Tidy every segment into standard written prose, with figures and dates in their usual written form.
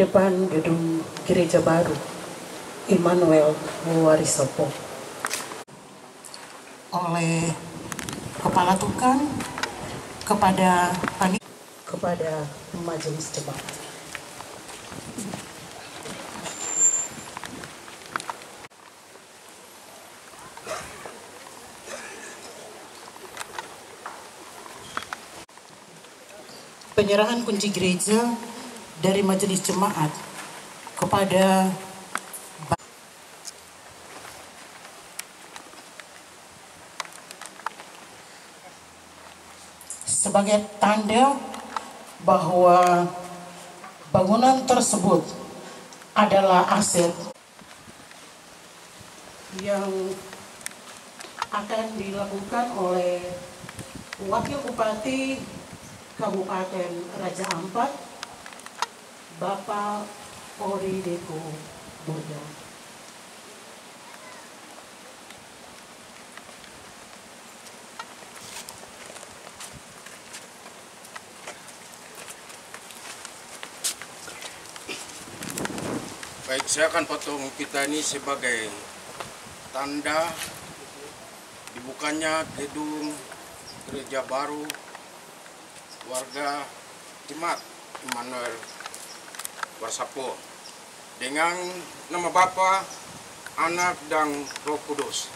depan gedung Gereja Baru Immanuel Warisopo oleh Kepala Tukan kepada Majelis Jemaat. Penyerahan kunci gereja dari Majelis Jemaat kepada sebagai tanda bahwa bangunan tersebut adalah aset yang akan dilakukan oleh Wakil Bupati Kabupaten Raja Ampat, Bapak Ori Deko Burda. Baik, saya akan potong kita ini sebagai tanda dibukanya gedung Gereja Baru warga Jemaat Immanuel Warisopo dengan nama Bapa, Anak, dan Roh Kudus.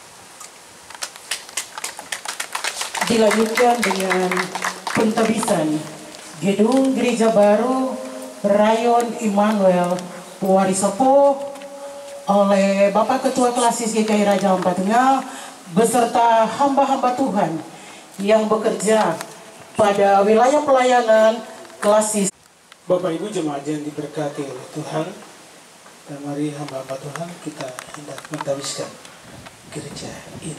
Dilanjutkan dengan pentabisan gedung Gereja Baru Rayon Immanuel Warisopo oleh Bapak Ketua Klasis GKI Raja Ampat Tengah beserta hamba-hamba Tuhan yang bekerja pada wilayah pelayanan Klasis. Bapak Ibu jemaat yang diberkati oleh Tuhan, dan mari hamba-hamba Tuhan kita hendak mentabiskan gereja ini.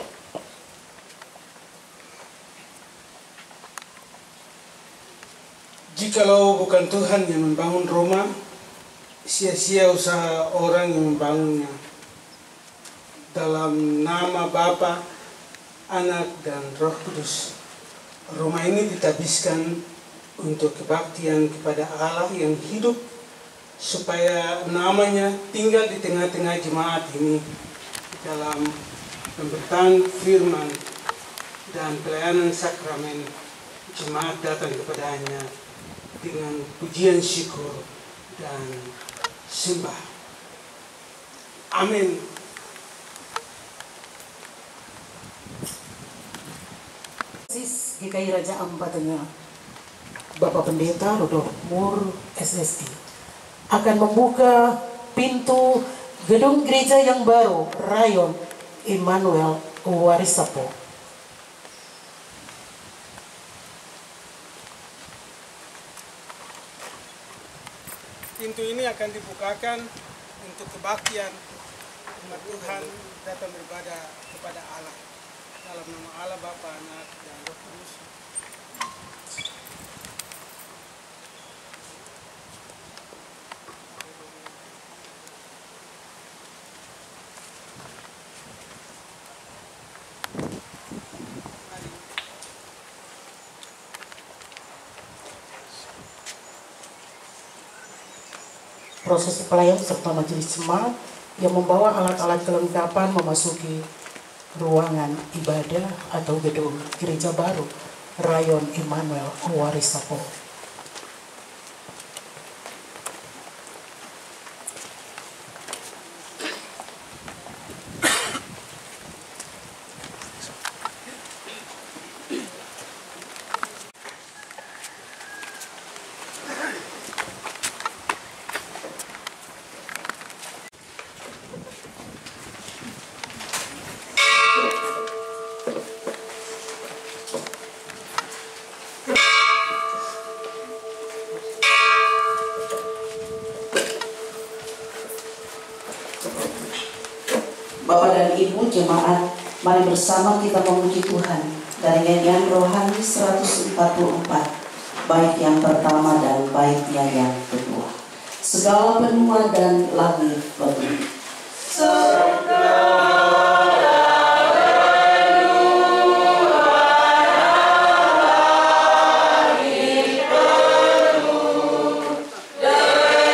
Jikalau bukan Tuhan yang membangun Roma, sia-sia usaha orang yang membangunnya. Dalam nama Bapa, Anak, dan Roh Kudus, Roma ini ditabiskan untuk kebaktian kepada Allah yang hidup, supaya namanya tinggal di tengah-tengah jemaat ini dalam pemberitaan firman dan pelayanan sakramen. Jemaat datang kepadanya dengan pujian syukur dan sembah. Amin. GKI Raja Ampat Tengah, Bapak Pendeta Rudolf Mur SSI akan membuka pintu gedung gereja yang baru Rayon Immanuel Warisopo. Pintu ini akan dibukakan untuk kebaktian umat Tuhan datang beribadah kepada Allah. Dalam nama Allah Bapa, Anak, dan Roh Kudus. Proses pelayan serta majelis jemaat yang membawa alat-alat kelengkapan memasuki ruangan ibadah atau gedung Gereja Baru Rayon Immanuel Warisopo. Bapak dan Ibu jemaat, mari bersama kita memuji Tuhan dari nyanyian rohani 144, bait yang pertama dan baitnya yang kedua. Segala benua dan langit penuh. Segala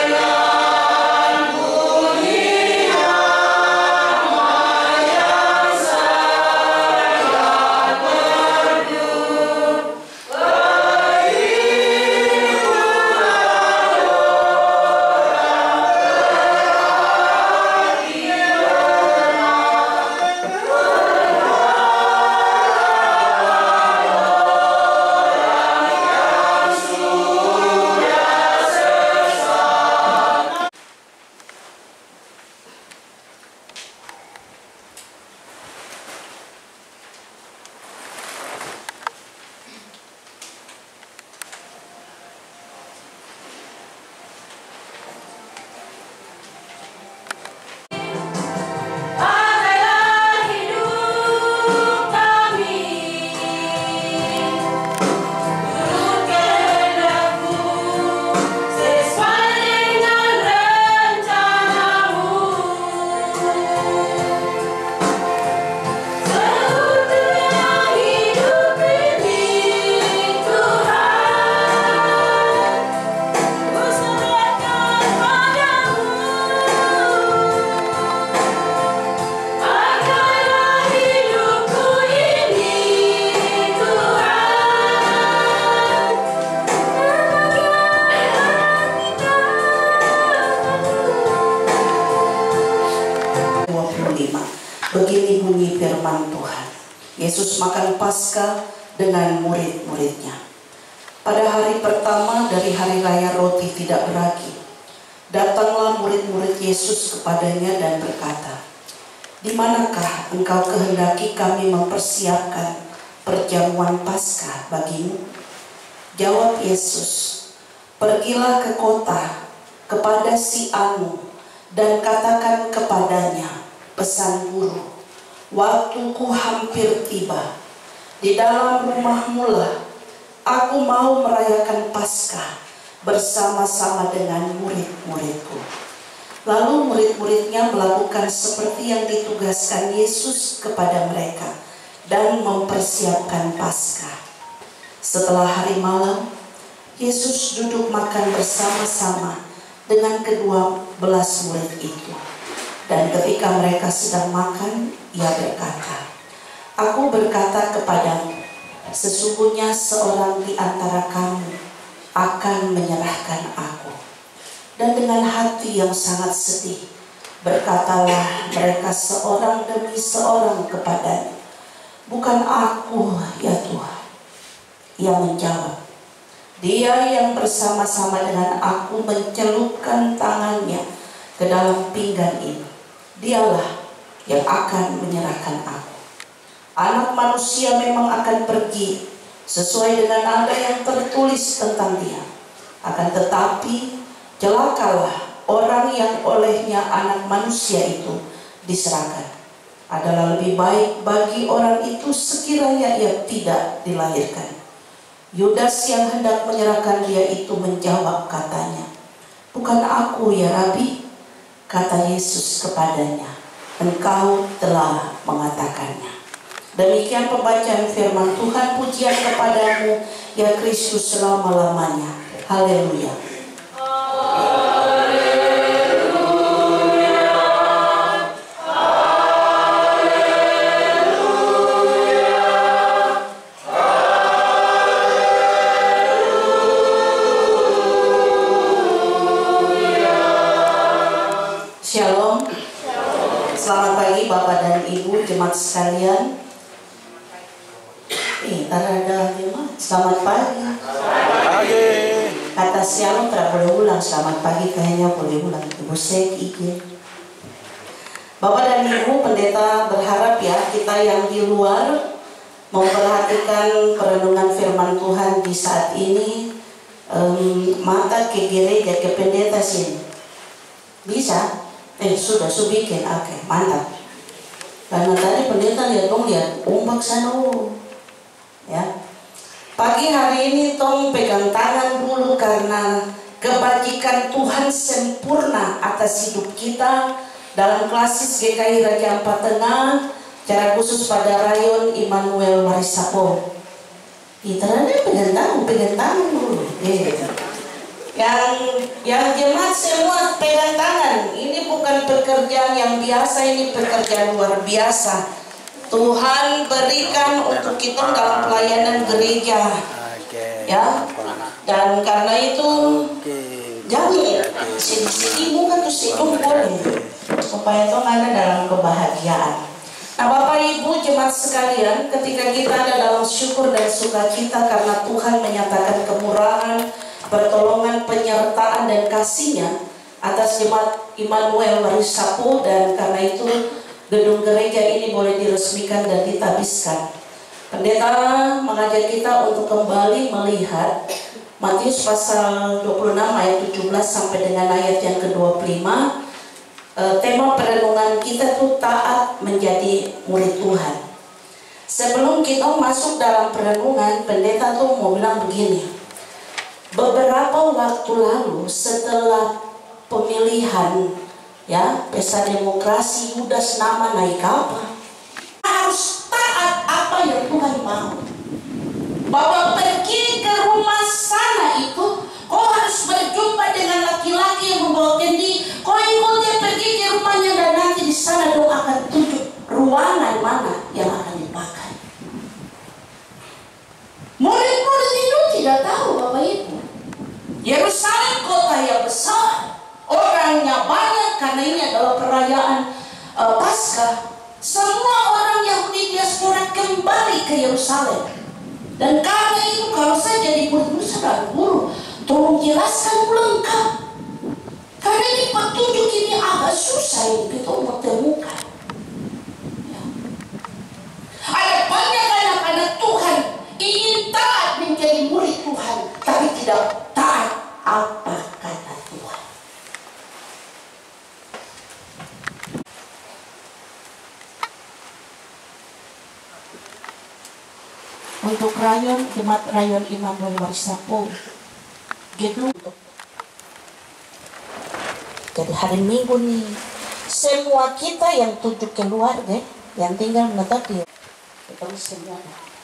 Yesus makan Paskah dengan murid-muridnya. Pada hari pertama dari hari raya roti tidak beragi, datanglah murid-murid Yesus kepadanya dan berkata, "Di manakah engkau kehendaki kami mempersiapkan perjamuan Paskah bagimu?" Jawab Yesus, "Pergilah ke kota kepada si Anu dan katakan kepadanya, pesan guru, waktuku hampir tiba. Di dalam rumahmu lah aku mau merayakan Paskah bersama-sama dengan murid-muridku." Lalu murid-muridnya melakukan seperti yang ditugaskan Yesus kepada mereka dan mempersiapkan Paskah. Setelah hari malam, Yesus duduk makan bersama-sama dengan ke-12 murid itu. Dan ketika mereka sedang makan, Ia berkata, "Aku berkata kepadamu, sesungguhnya seorang di antara kamu akan menyerahkan aku." Dan dengan hati yang sangat sedih, berkatalah mereka seorang demi seorang kepadanya, "Bukan aku, ya Tuhan." Ia menjawab, "Dia yang bersama-sama dengan aku mencelupkan tangannya ke dalam pinggan ini, dialah yang akan menyerahkan aku. Anak manusia memang akan pergi sesuai dengan ada yang tertulis tentang dia. Akan tetapi celakalah orang yang olehnya anak manusia itu diserahkan. Adalah lebih baik bagi orang itu sekiranya ia tidak dilahirkan." Yudas yang hendak menyerahkan dia itu menjawab katanya, "Bukan aku, ya Rabi." Kata Yesus kepadanya, "Engkau telah mengatakannya." Demikian pembacaan firman Tuhan. Pujian kepadamu, ya Kristus, selama-lamanya. Haleluya. Shalom. Selamat pagi Bapak dan Ibu jemaat sekalian. Ada jemaat. Selamat pagi. Pagi. Kata shalom tidak boleh ulang. Selamat pagi kayaknya boleh ulang. Ibu Sek izin. Bapak dan Ibu, pendeta berharap ya kita yang di luar memperhatikan perenungan firman Tuhan di saat ini. Mata ke gereja, ke pendeta sini. Bisa? Sudah bikin, oke, mantap. Karena tadi pendeta lihat ombak sana, ya. Pagi hari ini tong pegang tangan dulu karena kebajikan Tuhan sempurna atas hidup kita dalam klasis GKI Raja Ampat Tengah, secara khusus pada rayon Immanuel Marisapo. Kita pegang tangan dulu. Yang jemaat semua pegang tangan. Ini bukan pekerjaan yang biasa, ini pekerjaan luar biasa. Tuhan berikan untuk kita dalam pelayanan gereja, ya. Dan karena itu jangan sini bukan tuh sini boleh, supaya itu ada dalam kebahagiaan. Nah, Bapak Ibu jemaat sekalian, ketika kita ada dalam syukur dan sukacita karena Tuhan menyatakan kemurahan, pertolongan, penyertaan dan kasih-Nya atas jemaat Immanuel Marisapo, dan karena itu gedung gereja ini boleh diresmikan dan ditabiskan. Pendeta mengajak kita untuk kembali melihat Matius pasal 26 ayat 17 sampai dengan ayat yang ke-25. Tema perenungan kita tuh taat menjadi murid Tuhan. Sebelum kita masuk dalam perenungan, pendeta tuh mau bilang begini. Beberapa waktu lalu setelah pemilihan, ya, pesta demokrasi, Yudas nama naik apa? Harus taat apa yang Tuhan mau. Bapak pergi ke rumah sana itu, kau harus berjumpa dengan laki-laki yang membawa kendi. Kau ikut dia pergi ke rumahnya dan nanti di sana dong akan tunjuk ruangan mana yang akan dipakai. Murid-murid itu tidak tahu, Bapak Ibu. Yerusalem kota yang besar, orangnya banyak karena ini adalah perayaan Paskah. Semua orang Yahudi dia tugas orang kembali ke Yerusalem. Dan karena itu kalau saya jadi murid saudara guru, tolong jelaskan lengkap. Karena ini petunjuk ini agak susah ini kita mau temukan. Ya. Ada banyak anak-anak Tuhan ingin taat menjadi murid Tuhan, tapi tidak taat apa kata Tuhan. Untuk rayon jemaat rayon Immanuel Warisapo gedung. Jadi hari Minggu nih semua kita yang 7 keluarga yang tinggal menetap di kita semua.